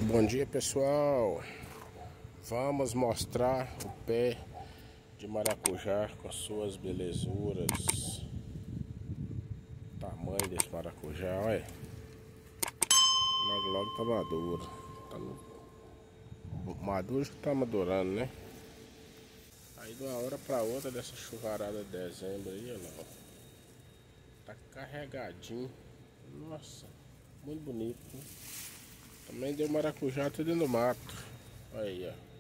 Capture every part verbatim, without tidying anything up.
Bom dia, pessoal. Vamos mostrar o pé de maracujá com suas belezuras. O tamanho desse maracujá, olha. Logo logo tá maduro. Tá no... Maduro já tá madurando, né? Aí de uma hora pra outra dessa chuvarada de dezembro aí, olha lá. Tá carregadinho. Nossa, muito bonito, né? Também deu maracujá tudo no mato. Olha aí, ó.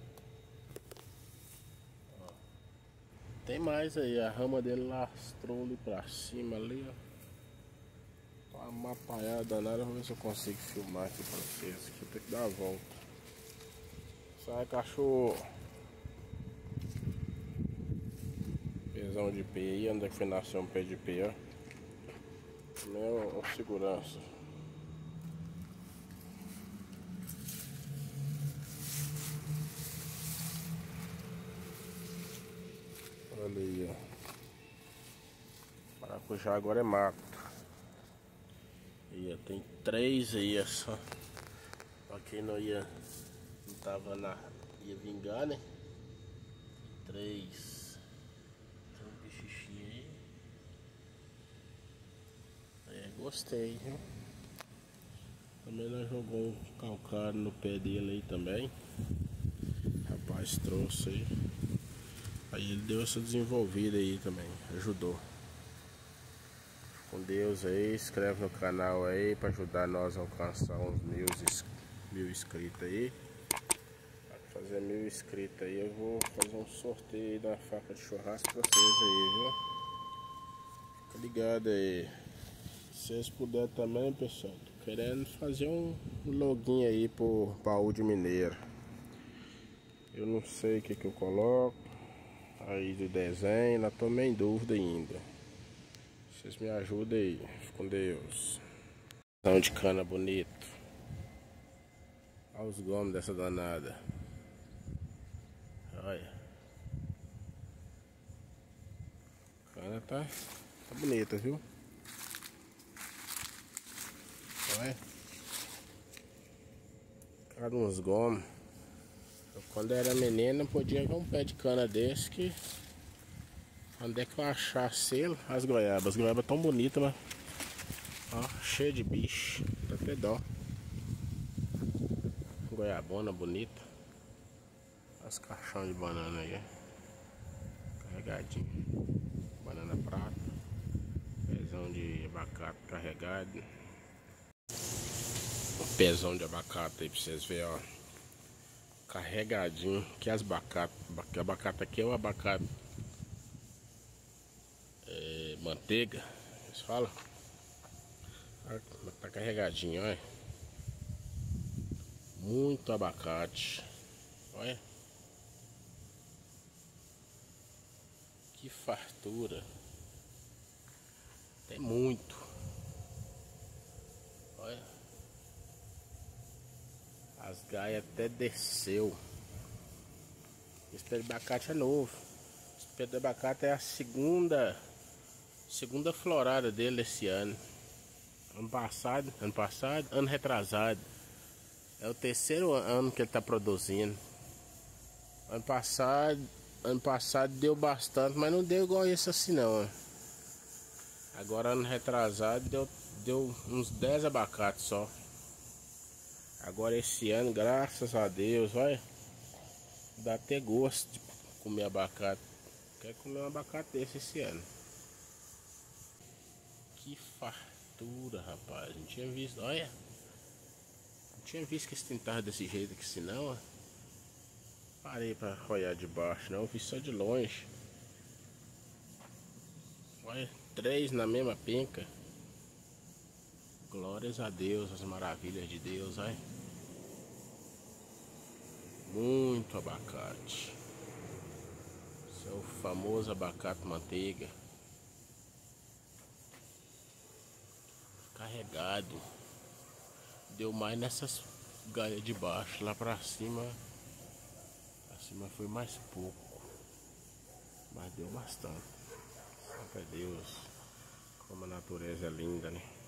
Tem mais aí, a rama dele lastrou ali pra cima ali, ó. Tá uma mapaiada danada, vou ver se eu consigo filmar aqui pra vocês. Aqui tem que dar a volta. Sai, cachorro. Pezão de pé aí, onde é que foi nascer um pé de pé, ó. Também é um segurança. Olha aí, ó. Maracujá agora é mato. E tem três aí, é só. Pra quem não ia. Não tava na. Ia vingar, né? Três. Tem um bichichinho aí. É, gostei, viu? Também nós jogou um calcário no pé dele aí também. Rapaz trouxe aí. Aí ele deu essa desenvolvida aí também. Ajudou. Com Deus aí, inscreve no canal aí para ajudar nós a alcançar uns mil, mil inscritos aí. Para fazer mil inscritos aí eu vou fazer um sorteio aí da faca de churrasco para vocês aí, viu? Fica ligado aí. Se vocês puderem também, pessoal, tô querendo fazer um login aí pro baú de mineiro. Eu não sei o que que eu coloco aí do desenho, ainda tô meio em dúvida ainda. Vocês me ajudem aí, fica com Deus. Pão de cana bonito. Olha os gomos dessa danada. Olha. A cana tá, tá bonita, viu? Olha. Cada uns gomos. Eu, quando era menino, podia ver um pé de cana desse que... Onde é que eu achar selo? As goiabas. As goiabas tão bonitas, mas... Ó, cheio de bicho. Dá até dó. Goiabona bonita. As caixão de banana aí. Carregadinho. Banana prata. Pezão de abacate carregado. Um pezão de abacate aí pra vocês verem, ó. Carregadinho. Que as abacate. Que abacate aqui é o abacate. É, manteiga. Vocês falam? Tá carregadinho, olha. Muito abacate. Olha. Que fartura. Tem muito. Olha. As gaias até desceu. Esse pé de abacate é novo. Esse pé de abacate é a segunda Segunda florada dele esse ano. Ano passado, ano passado, ano retrasado. É o terceiro ano que ele tá produzindo. Ano passado, ano passado deu bastante, mas não deu igual esse assim não. Agora ano retrasado deu, deu uns dez abacates só. Agora esse ano, graças a Deus, olha, dá até gosto de comer abacate. Quero comer um abacate desse esse ano. Que fartura, rapaz. Não tinha visto, olha. Não tinha visto que esse trem tava desse jeito aqui, senão, ó. Parei pra olhar de baixo, não. Vi só de longe. Olha, três na mesma penca. Glórias a Deus, as maravilhas de Deus, olha. Muito abacate. Esse é o famoso abacate manteiga. Carregado. Deu mais nessas galhas de baixo. Lá pra cima. Pra cima foi mais pouco. Mas deu bastante. Só pra Deus. Como a natureza é linda, né?